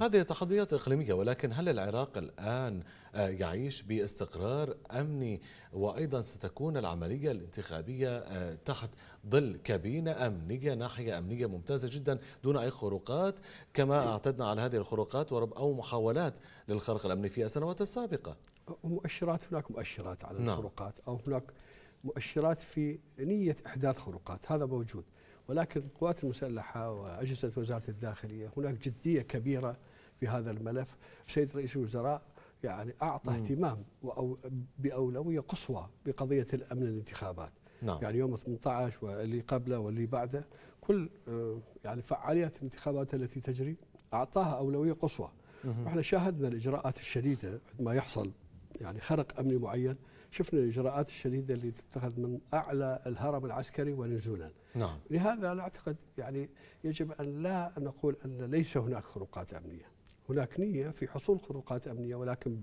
هذه تحديات إقليمية، ولكن هل العراق الآن يعيش باستقرار أمني، وأيضا ستكون العملية الانتخابية تحت ظل كابينة أمنية، ناحية أمنية ممتازة جدا دون أي خروقات كما اعتدنا على هذه الخروقات أو محاولات للخرق الأمني في السنوات السابقة؟ هناك مؤشرات على نعم. الخروقات، أو هناك مؤشرات في نية إحداث خروقات، هذا موجود. ولكن القوات المسلحة وأجهزة وزارة الداخلية هناك جدية كبيرة في هذا الملف. السيد رئيس الوزراء يعني أعطى اهتمام بأولوية قصوى بقضية الأمن الانتخابات. نعم. يعني يوم 18 واللي قبله واللي بعده كل يعني فعاليات الانتخابات التي تجري أعطاها أولوية قصوى. واحنا شاهدنا الإجراءات الشديدة عندما يحصل يعني خرق أمني معين، شفنا الإجراءات الشديدة اللي تتخذ من أعلى الهرم العسكري ونزولا. نعم. لهذا أنا أعتقد يعني يجب أن لا نقول أن ليس هناك خروقات أمنية، هناك نية في حصول خروقات أمنية، ولكن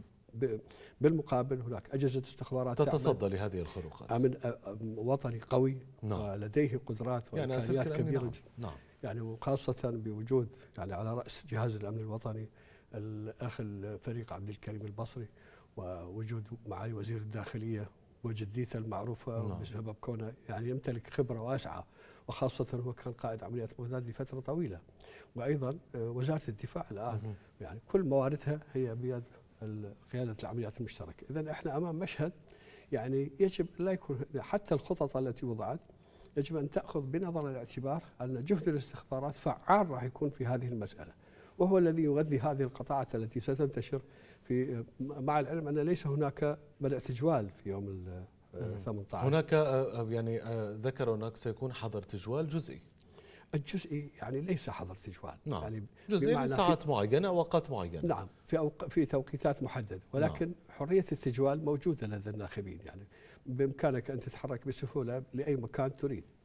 بالمقابل هناك أجهزة استخبارات تتصدى لهذه الخروقات. أمن وطني قوي. نعم. ولديه قدرات يعني وإمكانيات كبيرة. نعم. نعم. يعني وخاصة بوجود يعني على رأس جهاز الأمن الوطني الأخ الفريق عبد الكريم البصري، ووجود معالي وزير الداخلية وجديته المعروفة. نعم. بسبب كونه يعني يمتلك خبرة واسعة، وخاصة هو كان قائد عمليات بغداد لفترة طويلة. وأيضا وزارة الدفاع الآن يعني كل مواردها هي بيد قيادة العمليات المشتركة. إذن احنا أمام مشهد يعني يجب لا يكون، حتى الخطط التي وضعت يجب أن تأخذ بنظر الاعتبار أن جهد الاستخبارات فعال راح يكون في هذه المسألة، وهو الذي يغذي هذه القطاعات التي ستنتشر في، مع العلم أن ليس هناك بدء تجوال في يوم 18. هناك يعني ذكروا هناك سيكون حظر تجوال جزئي. الجزئي يعني ليس حظر تجوال. نعم. يعني جزئي لساعات معينة، أوقات معينة. نعم، في توقيتات محددة، ولكن نعم. حرية التجوال موجودة لدى الناخبين، يعني بإمكانك أن تتحرك بسهولة لأي مكان تريد.